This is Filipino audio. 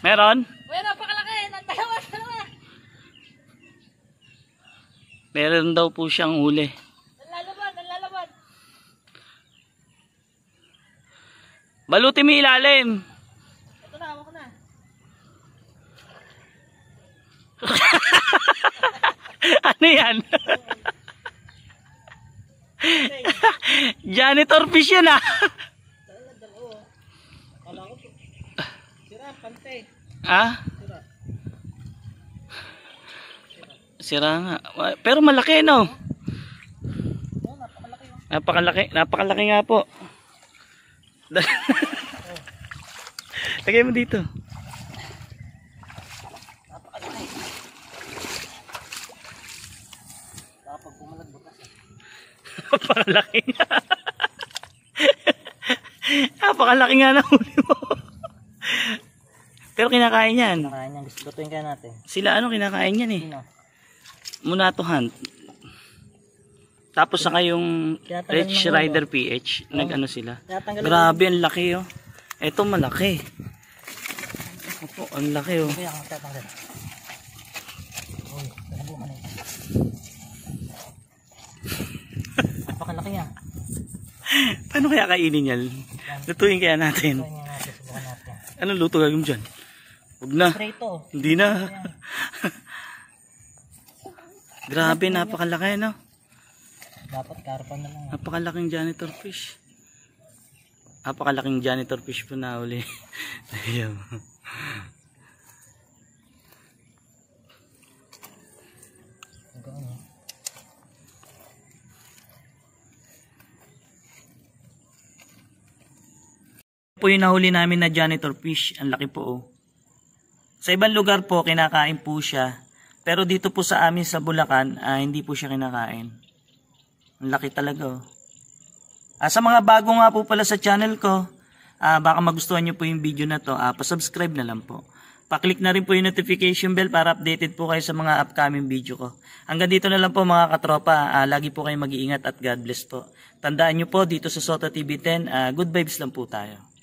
Meron? Uy, napakalaki. Nagtayawan ka naman. Meron daw po siyang huli. Nalalaban, nalalaban. Balutin mo ilalim. Ito na, hawak ko na. Ano yan? Janitor fish yan ah. Sira, pante. Ah? Sira nga. Pero malaki no? Napakalaki. Napakalaki nga po. Lagay mo dito. Napakalaki. Kapag pumalag butas. Napakalaki nga. Napakalaki nga na huli mo. Pero kinakain yan. Kinakain yan. Lutuin kaya natin. Sila ano kinakain yan eh. Sino? Muna to hunt. Tapos saka yung Rich Rider PH. Nag-ano sila. Grabe ang laki oh. Ito malaki. Opo, ang laki oh. Kaya kang tatanggal. Uy, talago man ito. Napakalaki yan. Paano kaya kainin yan? Lutuin kaya natin. Lutuin nga natin. Subukan natin. Anong luto gagawin dyan? Huwag na. Prito. Hindi na. Grabe, napakalaki no? Dapat karpan na lang. Napakalaking janitor fish. Napakalaking janitor fish po na uli. Ayan. Po yung nahuli namin na janitor fish. Ang laki po oh. Sa ibang lugar po kinakain po siya. Pero dito po sa amin sa Bulacan, hindi po siya kinakain. Ang laki talaga oh. Sa mga bago nga po pala sa channel ko, baka magustuhan nyo po yung video na to, pa-subscribe na lang po. Pa-click na rin po yung notification bell para updated po kayo sa mga upcoming video ko. Hanggang dito na lang po mga katropa, lagi po kayo mag-iingat at God bless po. Tandaan nyo po dito sa Soto TV 10, good vibes lang po tayo.